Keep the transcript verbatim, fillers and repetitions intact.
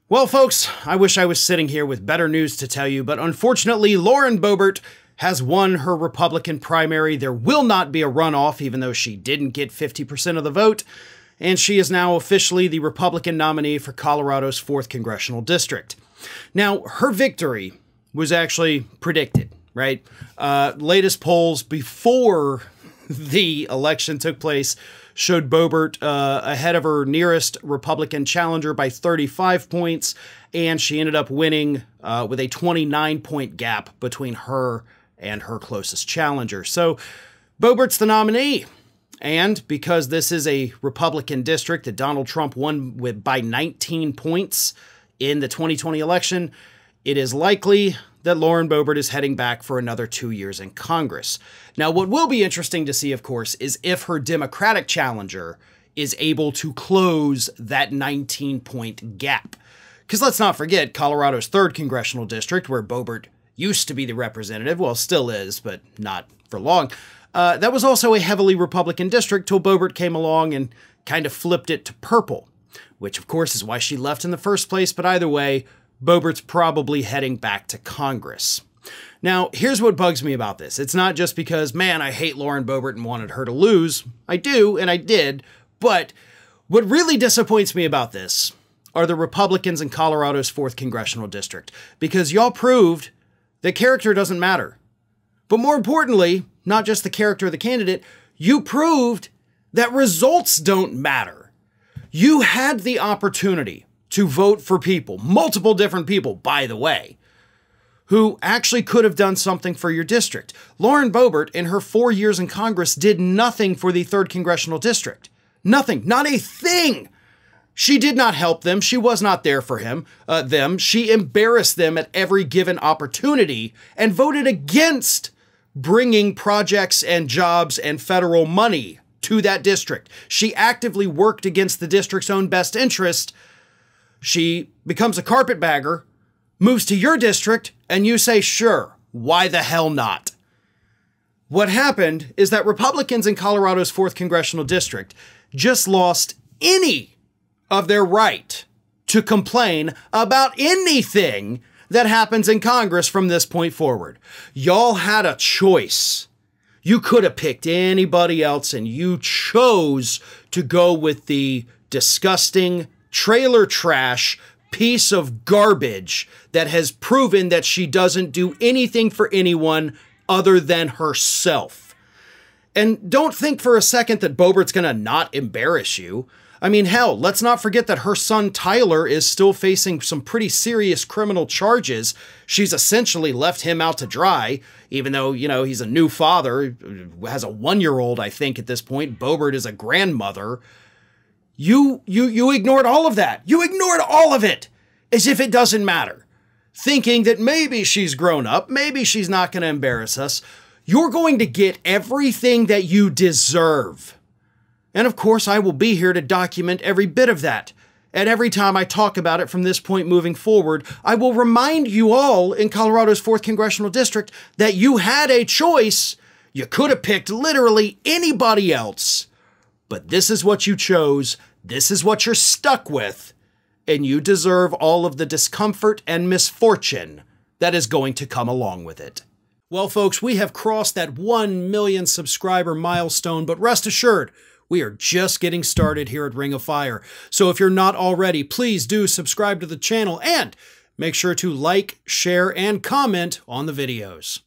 Well, folks, I wish I was sitting here with better news to tell you, but unfortunately, Lauren Bobert has won her Republican primary. There will not be a runoff, even though she didn't get fifty percent of the vote, and she is now officially the Republican nominee for Colorado's fourth Congressional District. Now, her victory was actually predicted, right? Uh, latest polls before the election took place showed Boebert uh, ahead of her nearest Republican challenger by thirty-five points, and she ended up winning uh, with a twenty-nine point gap between her and her closest challenger. So Boebert's the nominee. And because this is a Republican district that Donald Trump won with by nineteen points in the twenty twenty election, it is likely that Lauren Bobert is heading back for another two years in Congress. Now, what will be interesting to see, of course, is if her Democratic challenger is able to close that nineteen point gap. Because let's not forget, Colorado's third Congressional District, where Boebert used to be the representative, well, still is, but not for long, uh, that was also a heavily Republican district till Boebert came along and kind of flipped it to purple, which, of course, is why she left in the first place. But either way, Boebert's probably heading back to Congress. Now, here's what bugs me about this. It's not just because, man, I hate Lauren Bobert and wanted her to lose. I do, and I did. But what really disappoints me about this are the Republicans in Colorado's fourth Congressional District, because y'all proved that character doesn't matter. But more importantly, not just the character of the candidate, you proved that results don't matter. You had the opportunity to vote for people, multiple different people, by the way, who actually could have done something for your district. Lauren Bobert, in her four years in Congress, did nothing for the third Congressional District. Nothing. Not a thing. She did not help them. She was not there for him, uh, them. She embarrassed them at every given opportunity and voted against bringing projects and jobs and federal money to that district. She actively worked against the district's own best interest. She becomes a carpetbagger, moves to your district, and you say, sure, why the hell not? What happened is that Republicans in Colorado's fourth Congressional District just lost any of their right to complain about anything that happens in Congress from this point forward. Y'all had a choice. You could have picked anybody else, and you chose to go with the disgusting trailer trash piece of garbage that has proven that she doesn't do anything for anyone other than herself. And don't think for a second that Boebert's gonna not embarrass you. I mean, hell, let's not forget that her son Tyler is still facing some pretty serious criminal charges. She's essentially left him out to dry, even though, you know, he's a new father, has a one-year-old, I think, at this point. Boebert is a grandmother. You, you, you ignored all of that. You ignored all of it as if it doesn't matter, thinking that maybe she's grown up, maybe she's not going to embarrass us. You're going to get everything that you deserve. And of course, I will be here to document every bit of that. And every time I talk about it from this point moving forward, I will remind you all in Colorado's fourth Congressional District that you had a choice. You could have picked literally anybody else. But this is what you chose. This is what you're stuck with. And you deserve all of the discomfort and misfortune that is going to come along with it. Well, folks, we have crossed that one million subscriber milestone, but rest assured, we are just getting started here at Ring of Fire. So if you're not already, please do subscribe to the channel and make sure to like, share, and comment on the videos.